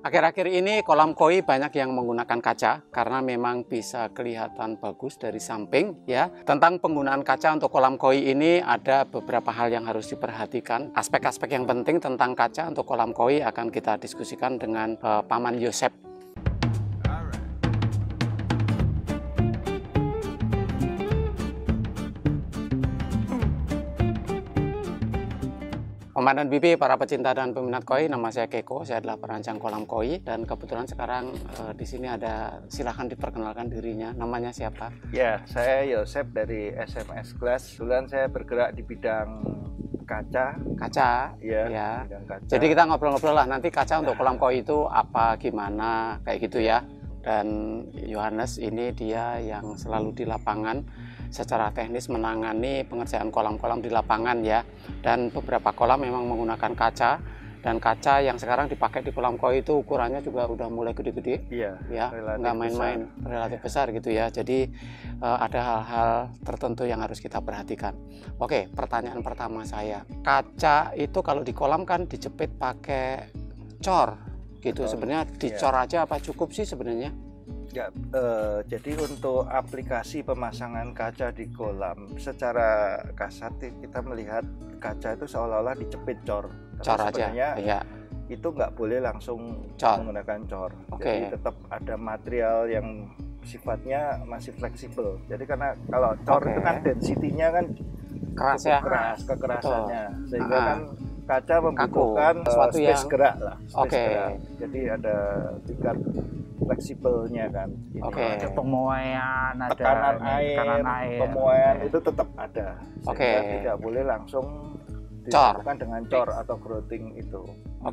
Akhir-akhir ini kolam koi banyak yang menggunakan kaca karena memang bisa kelihatan bagus dari samping ya. Tentang penggunaan kaca untuk kolam koi ini ada beberapa hal yang harus diperhatikan. Aspek-aspek yang penting tentang kaca untuk kolam koi akan kita diskusikan dengan Paman Yosep. Komandan Bibi, para pecinta dan peminat koi, nama saya Keko, saya adalah perancang kolam koi dan kebetulan sekarang di sini ada, silahkan diperkenalkan dirinya, namanya siapa? Ya, saya Yosep dari SMS Glass. Kebetulan saya bergerak di bidang kaca. Kaca, ya. Bidang kaca. Jadi kita ngobrol-ngobrol lah nanti kaca untuk kolam koi itu apa, gimana, kayak gitu ya. Dan Yohanes ini dia yang selalu di lapangan secara teknis menangani pengerjaan kolam-kolam di lapangan ya. Dan beberapa kolam memang menggunakan kaca, dan kaca yang sekarang dipakai di kolam koi itu ukurannya juga udah mulai gede-gede. Iya, ya, nggak main-main, relatif besar gitu ya. Jadi ada hal-hal tertentu yang harus kita perhatikan. Oke, pertanyaan pertama saya, kaca itu kalau di kolam kan dijepit pakai cor gitu. Sebenarnya dicor aja apa cukup sih sebenarnya? Ya, jadi untuk aplikasi pemasangan kaca di kolam secara kasat kita melihat kaca itu seolah-olah dicepit cor. Cor aja. Ya. Itu nggak boleh langsung menggunakan cor. Jadi tetap ada material yang sifatnya masih fleksibel. Jadi karena kalau cor itu kan density-nya kan keras ya, keras kekerasannya, sehingga kan kaca membutuhkan space gerak lah. Gerak. Jadi ada tingkat fleksibelnya kan. Ada pemuaian, ada tekanan air, pemuaian itu tetap ada. Sehingga tidak boleh langsung dilakukan dengan cor atau grouting itu.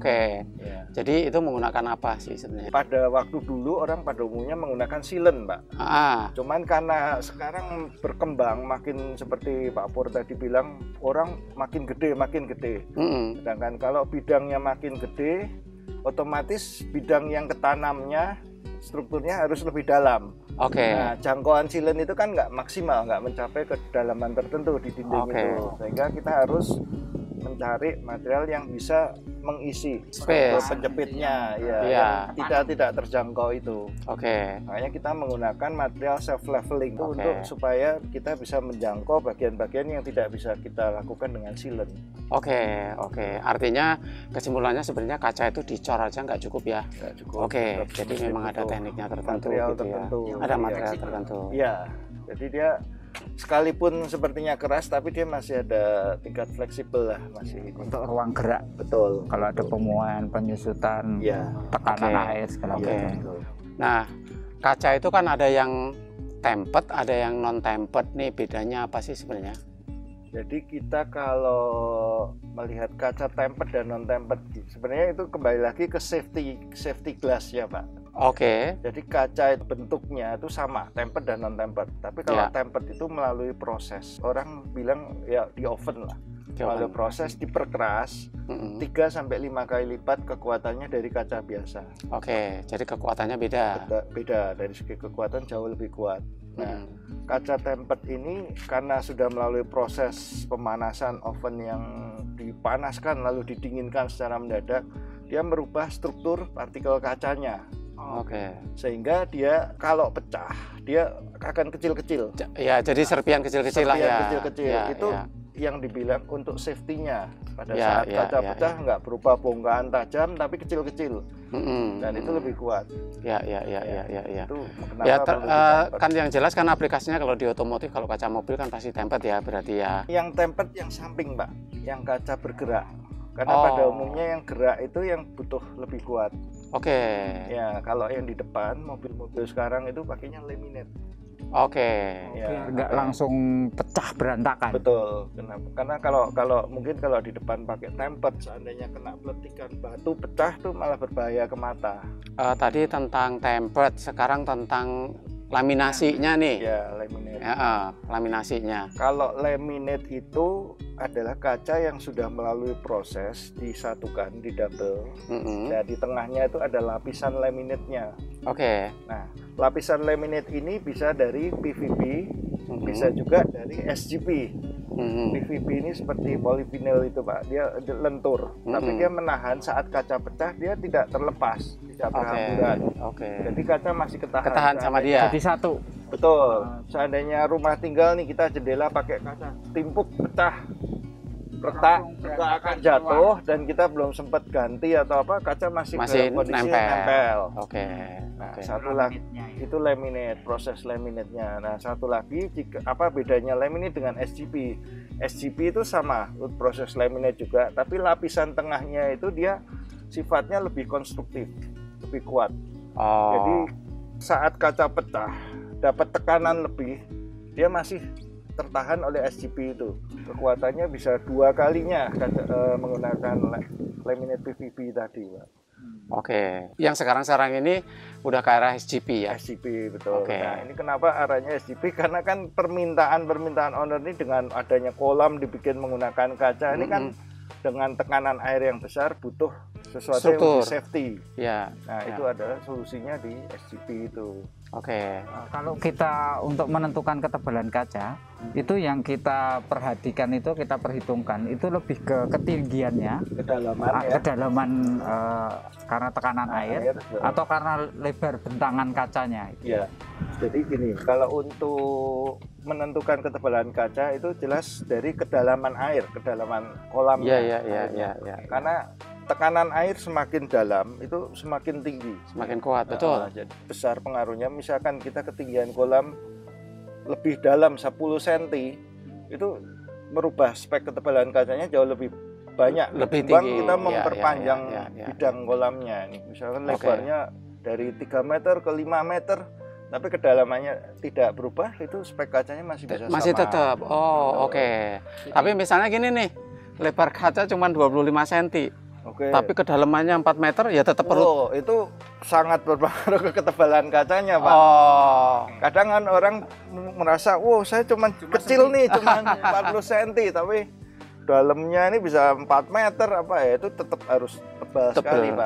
Ya. Jadi itu menggunakan apa sih sebenarnya? Pada waktu dulu orang pada umumnya menggunakan silen, Pak. Cuman karena sekarang berkembang makin seperti Pak Pur tadi bilang, orang makin gede. Sedangkan kalau bidangnya makin gede, otomatis bidang yang ketanamnya strukturnya harus lebih dalam. Nah, jangkauan silen itu kan nggak maksimal, nggak mencapai kedalaman tertentu di dinding itu, sehingga kita harus mencari material yang bisa mengisi space penjepitnya, yang tidak terjangkau itu. Makanya kita menggunakan material self leveling itu untuk supaya kita bisa menjangkau bagian-bagian yang tidak bisa kita lakukan dengan silen. Artinya kesimpulannya sebenarnya kaca itu dicor aja nggak cukup ya? Nggak cukup. Jadi memang ada tekniknya tertentu. Material gitu tertentu. Ya. Ada material tertentu. Iya. Jadi dia sekalipun sepertinya keras, tapi dia masih ada tingkat fleksibel lah, masih untuk ruang gerak. Betul. Kalau ada pemuaian, penyusutan, tekanan air segala macam. Nah, kaca itu kan ada yang tempered, ada yang non tempered nih, bedanya apa sih sebenarnya? Jadi kita kalau melihat kaca tempered dan non tempered, sebenarnya itu kembali lagi ke safety glass ya, Pak. Jadi kaca itu bentuknya itu sama, tempered dan non tempered. Tapi kalau tempered itu melalui proses, orang bilang ya di oven lah. Melalui proses diperkeras 3-5 kali lipat kekuatannya dari kaca biasa. Jadi kekuatannya beda. Beda, dari segi kekuatan jauh lebih kuat. Nah, kaca tempered ini karena sudah melalui proses pemanasan oven yang dipanaskan lalu didinginkan secara mendadak, dia merubah struktur partikel kacanya. Sehingga dia kalau pecah, dia akan kecil-kecil. Ya, jadi serpian kecil-kecil lah ya. Itu yang dibilang untuk safety-nya. Pada saat kaca pecah nggak berupa bongkahan tajam, tapi kecil-kecil. Dan itu lebih kuat. Itu kan yang jelas kan aplikasinya kalau di otomotif, kalau kaca mobil kan pasti tempered ya, berarti ya. Yang tempered yang samping, Pak, yang kaca bergerak. Karena pada umumnya yang gerak itu yang butuh lebih kuat. Ya, kalau yang di depan mobil-mobil sekarang itu pakainya laminate. Nggak langsung pecah berantakan. Betul. Kenapa? Karena kalau mungkin kalau di depan pakai tempered, seandainya kena peletikan batu pecah tuh malah berbahaya ke mata. Tadi tentang tempered, sekarang tentang laminasinya nih. Ya, laminate. Laminasinya. Kalau laminate itu adalah kaca yang sudah melalui proses disatukan, di double. Nah, di tengahnya itu ada lapisan laminate-nya. Nah, lapisan laminate ini bisa dari PVB, bisa juga dari SGP. PVB ini seperti polyvinyl itu Pak, dia lentur, tapi dia menahan saat kaca pecah, dia tidak terlepas, tidak berhamburan. Jadi kaca masih ketahan sama dia. Jadi satu. Betul. Seandainya rumah tinggal nih kita jendela pakai kaca timpuk pecah, retak, kita akan jatuh dan kita belum sempat ganti atau apa, kaca masih dalam kondisi nempel. Nah, satu lagi itu laminate, proses laminate-nya. Nah, satu lagi apa bedanya laminate dengan SGP? SGP itu sama, proses laminate juga, tapi lapisan tengahnya itu dia sifatnya lebih konstruktif, lebih kuat. Jadi saat kaca pecah dapat tekanan lebih, dia masih tertahan oleh SGP itu. Kekuatannya bisa 2 kalinya menggunakan laminate PVB tadi, Pak. Yang sekarang ini udah ke arah SGP ya? SGP, betul. Nah, ini kenapa arahnya SGP? Karena kan permintaan owner ini dengan adanya kolam dibikin menggunakan kaca, ini kan dengan tekanan air yang besar butuh sesuatu yang lebih safety. Nah, itu adalah solusinya di SGP itu. Kalau kita untuk menentukan ketebalan kaca, itu yang kita perhatikan, itu kita perhitungkan itu lebih ke ketinggiannya, kedalaman karena tekanan air atau karena lebar bentangan kacanya. Jadi gini, kalau untuk menentukan ketebalan kaca itu jelas dari kedalaman air, kedalaman kolamnya. Karena tekanan air semakin dalam itu semakin tinggi, semakin kuat, betul. Jadi besar pengaruhnya. Misalkan kita ketinggian kolam lebih dalam 10 cm, itu merubah spek ketebalan kacanya jauh lebih banyak. Lebih tinggi. Kita memperpanjang bidang kolamnya. Nih, misalkan lebarnya dari 3 meter ke 5 meter, tapi kedalamannya tidak berubah, itu spek kacanya masih bisa masih sama. Tetap. Tapi misalnya gini nih, lebar kaca cuma 25 cm. Tapi kedalamannya 4 meter, ya tetap perlu. Itu sangat berpengaruh ke ketebalan kacanya, Pak. Kadang kan orang merasa, saya cuma kecil nih, cuma 40 cm, tapi dalamnya ini bisa 4 meter, itu tetap harus tebal sekali, Pak.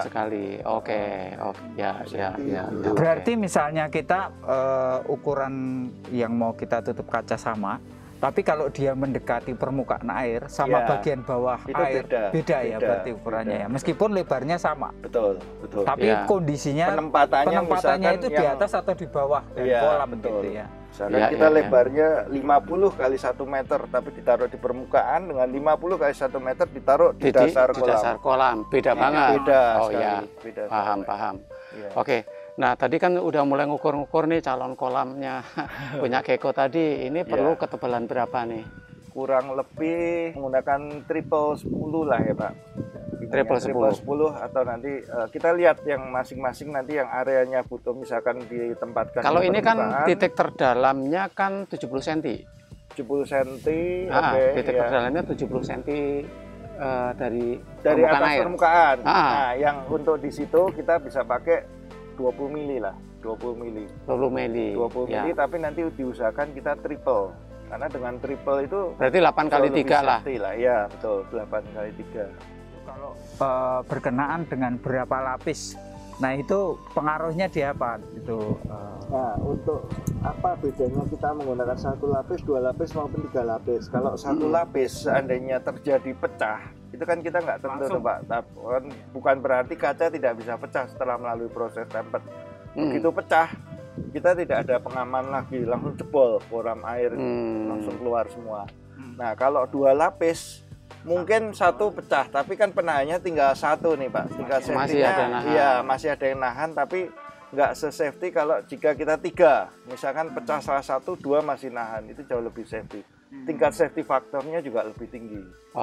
Berarti misalnya kita ukuran yang mau kita tutup kaca sama, tapi kalau dia mendekati permukaan air sama bagian bawah itu air beda ya berarti ukurannya ya, meskipun lebarnya sama. Betul. Tapi kondisinya penempatannya itu di atas atau di bawah kolam, betul. Gitu ya. Misalkan kita lebarnya 50 kali 1 meter, tapi ditaruh di permukaan, dengan 50 kali 1 meter ditaruh di dasar kolam. Di dasar kolam, beda banget. Beda. Paham. Nah, tadi kan udah mulai ngukur-ngukur nih calon kolamnya punya Gecko tadi. Ini perlu ketebalan berapa nih? Kurang lebih menggunakan triple 10 lah ya, Pak. Triple 10 atau nanti kita lihat yang masing-masing nanti yang areanya butuh, misalkan ditempatkan. Kalau ini kan titik terdalamnya kan 70 cm. 70 cm. Titik terdalamnya 70 cm dari atas permukaan. Nah, yang untuk di situ kita bisa pakai 20 mili lah, 20 mili, tapi nanti diusahakan kita triple, karena dengan triple itu berarti 8 kali 3 lah. Ya, betul, 8 kali 3. Kalau berkenaan dengan berapa lapis, nah itu pengaruhnya di apa itu? Nah, untuk apa bedanya kita menggunakan 1 lapis, 2 lapis maupun 3 lapis? Kalau 1 lapis seandainya terjadi pecah, itu kan kita nggak tentu, Pak. Bukan berarti kaca tidak bisa pecah setelah melalui proses tempered. Begitu pecah, kita tidak ada pengaman lagi, langsung jebol, koram air langsung keluar semua. Nah, kalau 2 lapis mungkin 1 pecah, tapi kan penahannya tinggal 1 nih, Pak. Tinggal safety-nya, masih ada yang nahan, tapi nggak se-safety kalau jika kita 3, misalkan pecah salah 1, 2 masih nahan, itu jauh lebih safety. Tingkat safety faktornya juga lebih tinggi.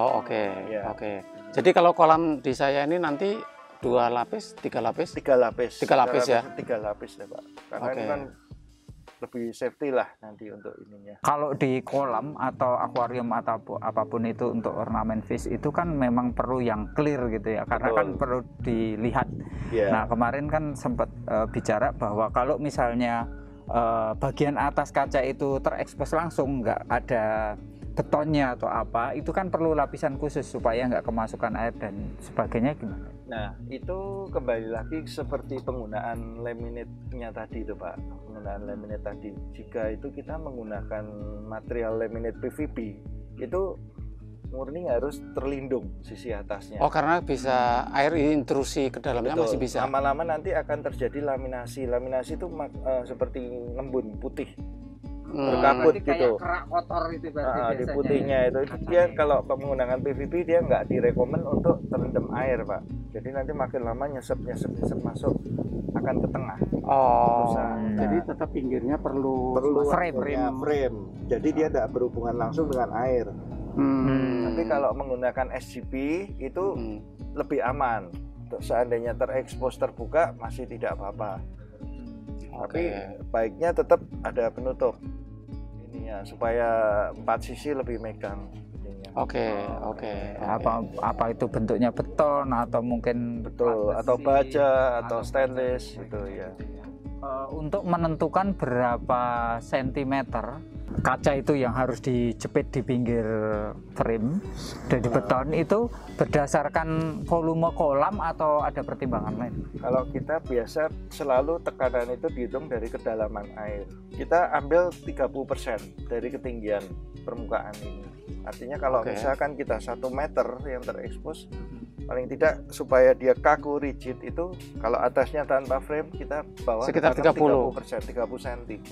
Jadi kalau kolam di saya ini nanti 2 lapis, 3 lapis? 3 lapis. 3 lapis ya? 3 lapis ya, Pak. Karena ini kan lebih safety lah nanti untuk ininya. Kalau di kolam atau akuarium atau apapun itu untuk ornamen fish itu kan memang perlu yang clear gitu ya, karena kan perlu dilihat. Nah, kemarin kan sempat bicara bahwa kalau misalnya bagian atas kaca itu terekspos langsung, nggak ada betonnya atau apa, itu kan perlu lapisan khusus supaya nggak kemasukan air dan sebagainya. Gimana? Nah, itu kembali lagi seperti penggunaan laminate-nya tadi itu, Pak. Penggunaan laminate tadi, jika itu kita menggunakan material laminate PVB, itu murni harus terlindung sisi atasnya. Oh, karena bisa air intrusi ke dalamnya. Betul. Masih bisa. Lama-lama nanti akan terjadi laminasi. Laminasi itu seperti ngembun putih, berkabut gitu. Kayak kerak kotor itu berarti di putihnya itu dia kalau menggunakan PVP dia nggak direkomend untuk terendam air, Pak. Jadi nanti makin lama nyesep masuk akan ke tengah. Jadi tetap pinggirnya perlu frame. Jadi dia tidak berhubungan langsung dengan air. Tapi kalau menggunakan SGP itu lebih aman. Seandainya terekspos terbuka masih tidak apa-apa. Tapi baiknya tetap ada penutup ini ya, supaya 4 sisi lebih megang. Oke. Apa itu bentuknya beton atau mungkin atau baja atau stainless itu ya. Untuk menentukan berapa sentimeter kaca itu yang harus dijepit di pinggir frame dari beton itu berdasarkan volume kolam atau ada pertimbangan lain? Kalau kita biasa selalu tekanan itu dihitung dari kedalaman air. Kita ambil 30% dari ketinggian permukaan ini. Artinya kalau misalkan kita 1 meter yang terekspos, paling tidak supaya dia kaku rigid itu kalau atasnya tanpa frame kita bawah sekitar 30 cm.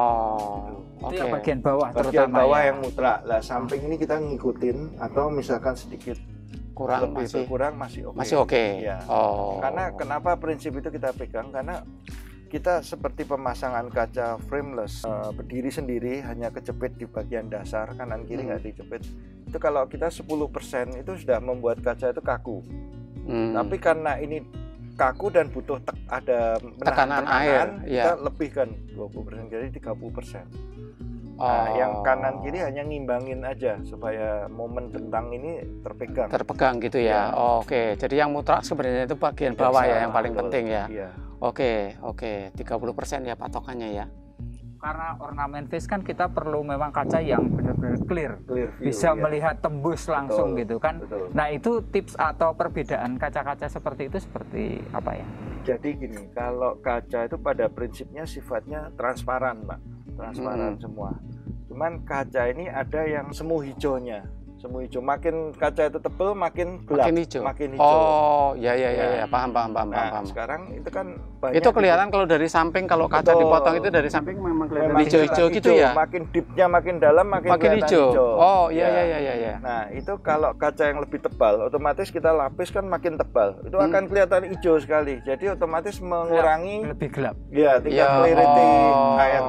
Itu yang bagian bawah bagian terutama bawah yang mutlak. Lah samping ini kita ngikutin atau misalkan sedikit kurang berkurang masih oke. Masih oke. Ya. Karena kenapa prinsip itu kita pegang, karena kita seperti pemasangan kaca frameless, berdiri sendiri hanya kejepit di bagian dasar, kanan kiri nggak dijepit. Itu kalau kita 10% itu sudah membuat kaca itu kaku. Tapi karena ini kaku dan butuh ada tekanan air, kita lebihkan 20%, jadi 30%. Nah, yang kanan kiri hanya ngimbangin aja supaya momen bentang ini terpegang gitu ya. Oke. Jadi yang mutlak sebenarnya itu bagian bawah ya yang paling penting ya. Iya. Oke, 30% ya patokannya ya. Karena ornamen face kan kita perlu memang kaca yang benar-benar clear view, bisa melihat tembus langsung gitu kan. Nah, itu tips atau perbedaan kaca-kaca seperti itu seperti apa ya? Jadi gini, kalau kaca itu pada prinsipnya sifatnya transparan, Pak. Transparan semua. Cuman kaca ini ada yang semu hijaunya. Semu hijau, makin kaca itu tebal makin gelap, makin hijau. Oh, ya, paham. Sekarang itu kan banyak. Itu kelihatan kalau dari samping, kalau kaca dipotong itu dari samping memang kelihatan hijau-hijau gitu ya. Makin deepnya makin dalam makin hijau. Oh, iya. Nah, itu kalau kaca yang lebih tebal, otomatis kita lapis kan makin tebal. Itu akan kelihatan hijau sekali. Jadi otomatis mengurangi lebih gelap. Ya, tingkat clarity air.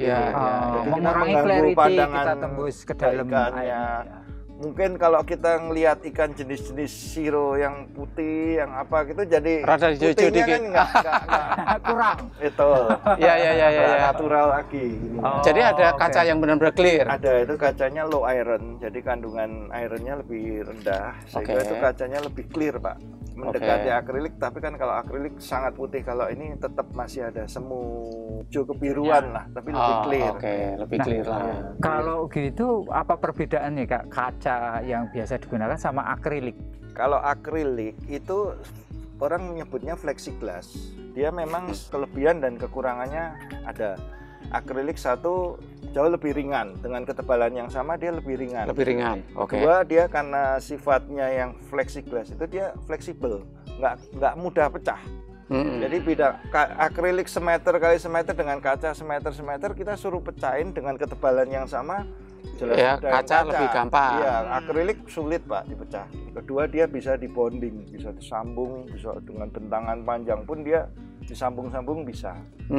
Jadi mengurangi clarity kita tembus ke dalam air. Mungkin kalau kita ngelihat ikan jenis-jenis siro yang putih, yang apa gitu, jadi rada hijau-hijau dikit kan nggak kurang. Itu. Ya. Natural lagi. Jadi ada kaca yang benar-benar clear. Ada, itu kacanya low iron, jadi kandungan ironnya lebih rendah, sehingga itu kacanya lebih clear, Pak. Mendekati akrilik, tapi kan kalau akrilik sangat putih, kalau ini tetap masih ada semu hijau kebiruan lah, tapi lebih clear. Lebih clear lah. Kalau gitu apa perbedaannya Kak, kaca yang biasa digunakan sama akrilik? Kalau akrilik itu orang menyebutnya plexiglass. Dia memang kelebihan dan kekurangannya ada. Akrilik satu jauh lebih ringan, dengan ketebalan yang sama dia lebih ringan. Kedua, dia karena sifatnya yang plexiglass itu dia fleksibel, nggak mudah pecah. Jadi beda akrilik semeter kali semeter dengan kaca semeter kita suruh pecahin dengan ketebalan yang sama. Jelas kaca lebih gampang. Iya, akrilik sulit, Pak, dipecah. Kedua, dia bisa dibonding, bisa disambung, bisa dengan bentangan panjang pun dia disambung-sambung bisa.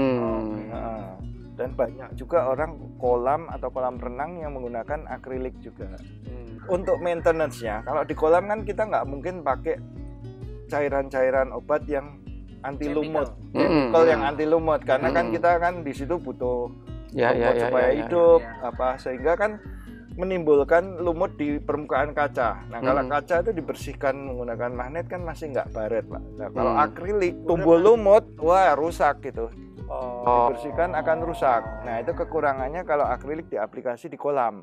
Dan banyak juga orang kolam atau kolam renang yang menggunakan akrilik juga. Untuk maintenance-nya, kalau di kolam kan kita nggak mungkin pakai cairan-cairan obat yang anti lumut, chemical yang anti lumut, karena kan kita kan di situ butuh supaya hidup, sehingga kan menimbulkan lumut di permukaan kaca. Nah, kalau kaca itu dibersihkan menggunakan magnet kan masih nggak baret, Pak. Nah, kalau akrilik tumbuh lumut, wah rusak gitu. Dibersihkan akan rusak. Nah, itu kekurangannya kalau akrilik diaplikasi di kolam.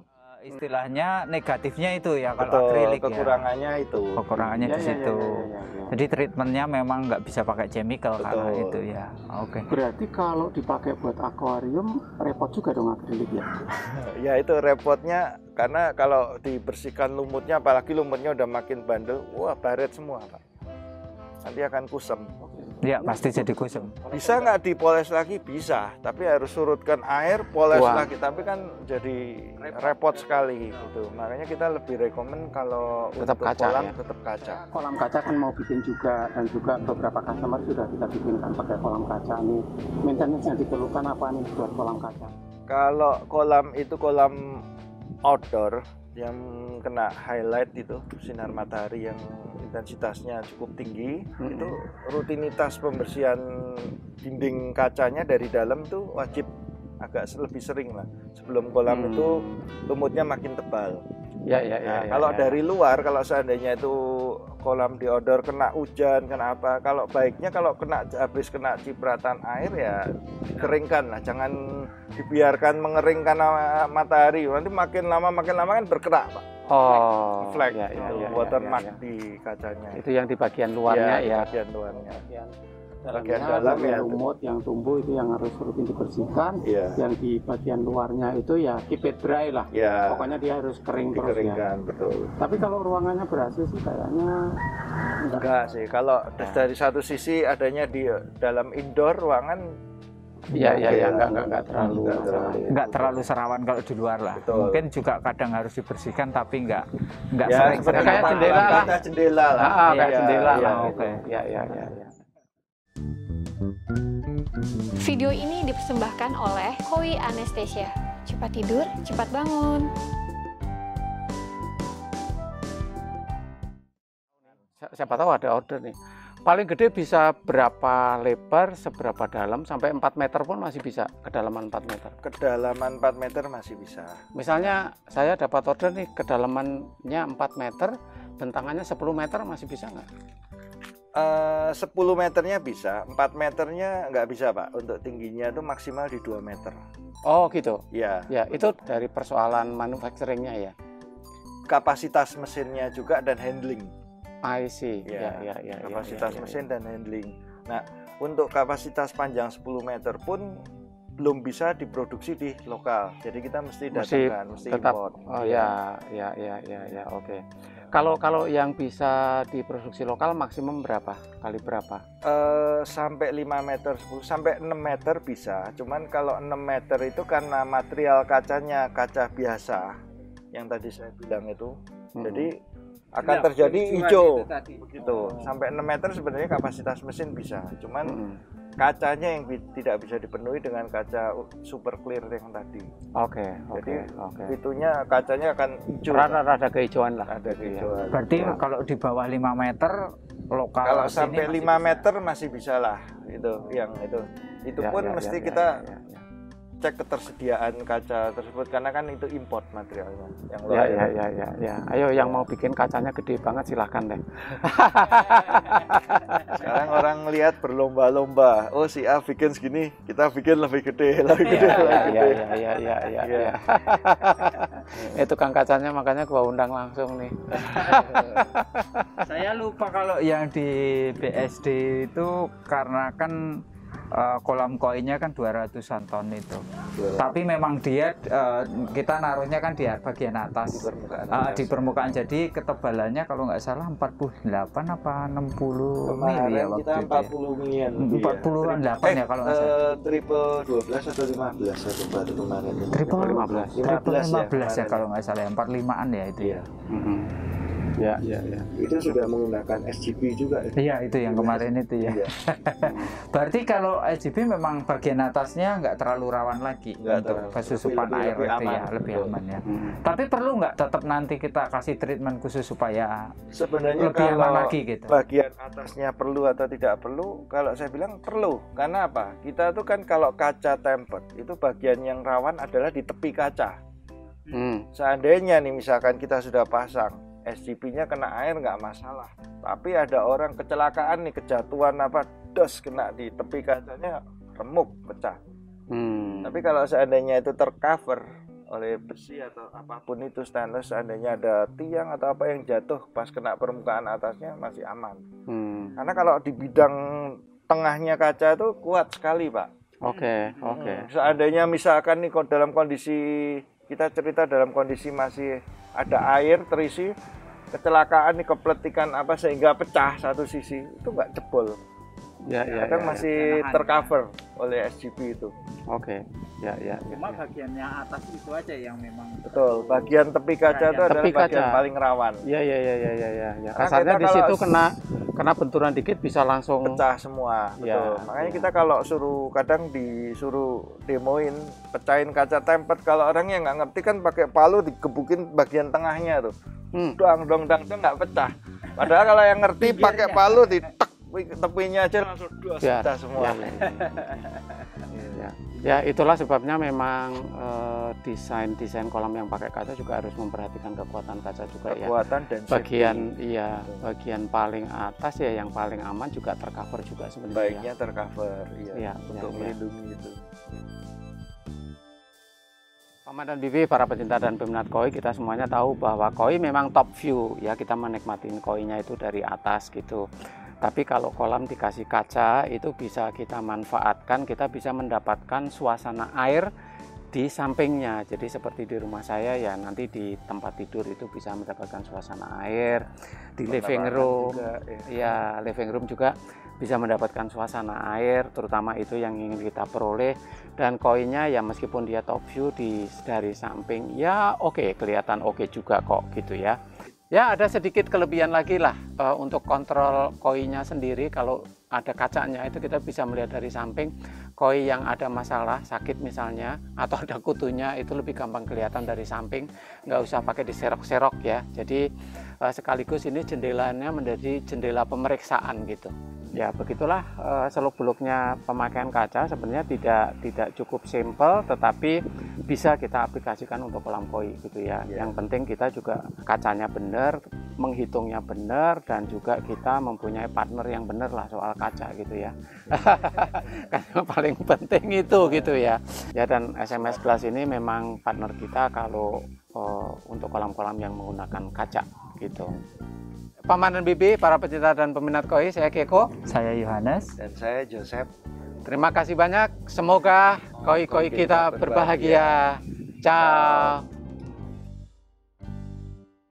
istilahnya negatifnya itu ya kalau akrilik kekurangannya ya. itu. Kekurangannya di situ. Jadi treatmentnya memang nggak bisa pakai chemical karena itu ya. Oke. Berarti kalau dipakai buat akuarium repot juga dong akrilik ya? Ya itu repotnya karena kalau dibersihkan lumutnya, apalagi lumutnya udah makin bandel, wah baret semua Pak. Nanti akan kusam. Ya pasti jadi kusam. Bisa nggak dipoles lagi? Bisa, tapi harus surutkan air, poles lagi. Tapi kan jadi repot sekali gitu. Makanya kita lebih rekomen kalau tetap untuk kaca, kolam ya? Tetap kaca. Kolam kaca kan mau bikin juga, dan juga beberapa customer sudah kita bikinkan pakai kolam kaca nih. Maintenance yang diperlukan apa nih buat kolam kaca? Kalau kolam itu kolam outdoor yang kena highlight itu sinar matahari yang intensitasnya cukup tinggi, itu rutinitas pembersihan dinding kacanya dari dalam tuh wajib agak lebih sering lah. Sebelum kolam itu lumutnya makin tebal. Kalau dari luar, kalau seandainya itu kolam di outdoor kena hujan, kena apa, kalau baiknya kalau habis kena cipratan air ya dikeringkan lah, jangan dibiarkan mengeringkan matahari. Nanti makin lama kan berkerak Pak. Flek, watermark di kacanya. Itu yang di bagian luarnya ya. Bagian luarnya. Bagian dalam ya lumut yang tumbuh itu yang harus rutin dibersihkan. Yang di bagian luarnya itu ya keep it dry lah. Pokoknya dia harus kering terus ya. Betul. Tapi kalau ruangannya berhasil sih kayaknya enggak sih. Kalau dari satu sisi adanya di dalam indoor ruangan. Enggak terlalu serawan kalau di luar lah. Betul. Mungkin juga kadang harus dibersihkan tapi enggak sering. Kayak jendela lah. Jendela lah. Kayak jendela lah. Oke. Video ini dipersembahkan oleh Koi Anesthesia. Cepat tidur, cepat bangun. Siapa tahu ada order nih. Paling gede bisa berapa lebar, seberapa dalam, sampai 4 meter pun masih bisa, kedalaman 4 meter. Kedalaman 4 meter masih bisa. Misalnya saya dapat order nih, kedalamannya 4 meter, bentangannya 10 meter masih bisa nggak? 10 meternya bisa, 4 meternya nggak bisa Pak. Untuk tingginya itu maksimal di 2 meter. Oh gitu? Ya, itu dari persoalan manufacturingnya ya? Kapasitas mesinnya juga dan handling. I see. Kapasitas mesin dan handling. Nah, untuk kapasitas panjang 10 meter pun belum bisa diproduksi di lokal. Jadi kita mesti datangkan, mesti tetap import. Oke. Kalau yang bisa diproduksi lokal maksimum berapa? Kali berapa? Sampai 5 meter, 10 sampai 6 meter bisa. Cuman kalau 6 meter itu karena material kacanya kaca biasa yang tadi saya bilang itu. Jadi akan terjadi hijau begitu. Sampai 6 meter sebenarnya kapasitas mesin bisa, cuman kacanya yang tidak bisa dipenuhi dengan kaca super clear yang tadi. Jadi itunya kacanya akan hijau. Rada kehijauan lah. Ada kehijauan. Berarti kalau di bawah 5 meter lokal. Kalau sampai 5 meter masih bisa lah. Itu pun mesti kita cek ketersediaan kaca tersebut karena kan itu import materialnya yang Ayo yang mau bikin kacanya gede banget silahkan deh. Sekarang orang lihat berlomba-lomba, oh si A bikin segini, kita bikin lebih gede. Tukang kacanya makanya gua undang langsung nih. Saya lupa kalau yang di BSD itu karena kan kolam koinnya kan 200-an ton itu. Tapi memang dia kita naruhnya kan di bagian atas di permukaan. Jadi ketebalannya kalau nggak salah 48 apa 60 mili ya waktu kita 40 milian. 40-an 8 ya kalau nggak salah. Triple 12 atau 15 satu batu kemarin. Triple 15 ya kalau nggak salah, 45-an ya itu ya. Ya. Itu sudah menggunakan SGB juga. Iya, itu yang kemarin itu ya. Berarti kalau SGB memang bagian atasnya nggak terlalu rawan lagi untuk kesusupan air itu ya, lebih aman ya. Tapi perlu nggak tetap nanti kita kasih treatment khusus supaya sebenarnya lebih aman lagi gitu? Bagian atasnya perlu atau tidak perlu? Kalau saya bilang perlu. Karena apa? Kita tuh kan kalau kaca tempered itu bagian yang rawan adalah di tepi kaca. Seandainya nih misalkan kita sudah pasang SGB-nya kena air nggak masalah, tapi ada orang kecelakaan nih, kejatuhan dos kena di tepi kacanya, remuk, pecah. Tapi kalau seandainya itu tercover oleh besi atau apapun itu, stainless, seandainya ada tiang atau apa yang jatuh pas kena permukaan atasnya masih aman. Karena kalau di bidang tengahnya kaca itu kuat sekali, Pak. Oke. Seandainya misalkan nih dalam kondisi, kita cerita dalam kondisi masih ada air terisi, kecelakaan nih, kepletikan apa sehingga pecah satu sisi, itu nggak jebol. Kadang masih tercover oleh SGP itu. Oke. Cuma bagiannya atas itu aja yang memang betul. Bagian tepi kaca itu adalah bagian paling rawan. Iya. Kasarnya di situ kena benturan dikit bisa langsung pecah semua. Betul. Makanya kita kalau kadang disuruh demoin, pecahin kaca tempered, kalau orangnya nggak ngerti kan pakai palu digebukin bagian tengahnya tuh. Dang nggak pecah. Padahal kalau yang ngerti pakai palu ditek tepinya aja langsung pecah semua. Ya, itulah sebabnya memang desain kolam yang pakai kaca juga harus memperhatikan kekuatan kaca juga, kekuatan dan bagian paling atas ya, yang paling aman juga tercover juga sebenarnya. Baiknya tercover, untuk melindungi itu. Paman dan Bibi, para pecinta dan peminat koi, kita semuanya tahu bahwa koi memang top view ya, kita menikmatin koinya itu dari atas gitu. Tapi kalau kolam dikasih kaca itu bisa kita manfaatkan, kita bisa mendapatkan suasana air di sampingnya. Jadi seperti di rumah saya ya, nanti di tempat tidur itu bisa mendapatkan suasana air, di living room juga, living room juga bisa mendapatkan suasana air, terutama itu yang ingin kita peroleh. Dan koinnya ya meskipun dia top view dari samping ya kelihatan oke juga kok gitu ya. Ya, ada sedikit kelebihan lagi lah untuk kontrol koinya sendiri. Kalau ada kacanya itu kita bisa melihat dari samping. Koi yang ada masalah sakit misalnya atau ada kutunya itu lebih gampang kelihatan dari samping, nggak usah pakai diserok-serok ya. Jadi sekaligus ini jendelanya menjadi jendela pemeriksaan gitu. Ya begitulah seluk-beluknya pemakaian kaca. Sebenarnya tidak cukup simple, tetapi bisa kita aplikasikan untuk kolam koi gitu ya. Yang penting kita juga kacanya benar, menghitungnya benar, dan juga kita mempunyai partner yang benar lah soal kaca gitu ya. Karena paling penting itu gitu ya. Ya, dan SMS Glass ini memang partner kita kalau untuk kolam-kolam yang menggunakan kaca gitu. Paman dan Bibi, para pecinta dan peminat koi, saya Keko, saya Yohanes, dan saya Joseph. Terima kasih banyak. Semoga koi-koi kita berbahagia. Ciao.